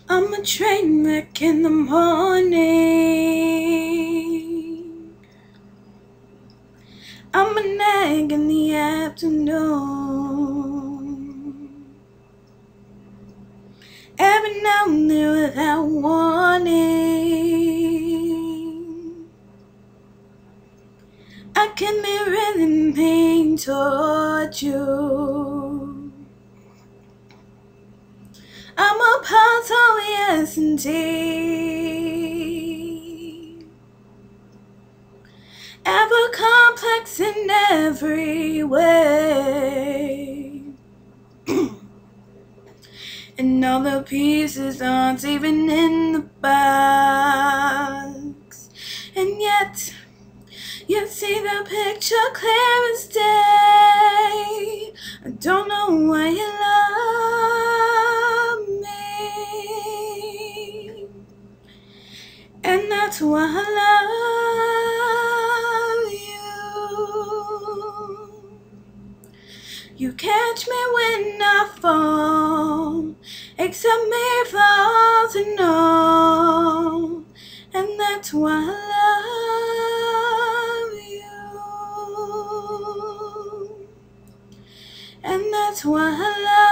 I'm a train wreck in the morning. I'm a nag in the afternoon. Every now and then without warning, I can be really mean toward you. I'm a part of yes indeed, ever complex in every way. And all the pieces aren't even in the box, and yet you see the picture clear as day. I don't know why you love me, and that's why I love you. You catch me when I fall, accept me flaws and all, and that's why I love you, and that's why I love you.